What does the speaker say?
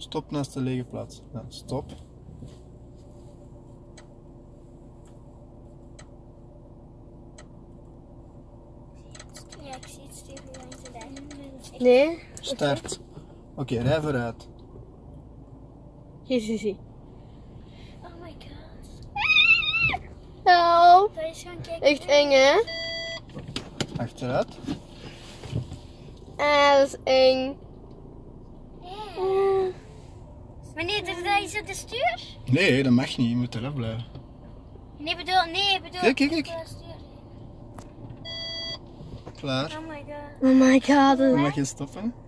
Stop naast de lege plaats. Ja, stop. Ja, ik zie het sturen langs de weg. Nee. Start. Oké, rij vooruit. Zie. Oh my god. Help. Dat is gewoon kijken. Echt eng, hè? Achteruit. Dat is eng. Wanneer dat is op de stuur? Nee, dat mag niet. Je moet eraf blijven. Nee, bedoel. Kijk. Klaar. Oh my god. Oh my god. Dan mag je stoppen.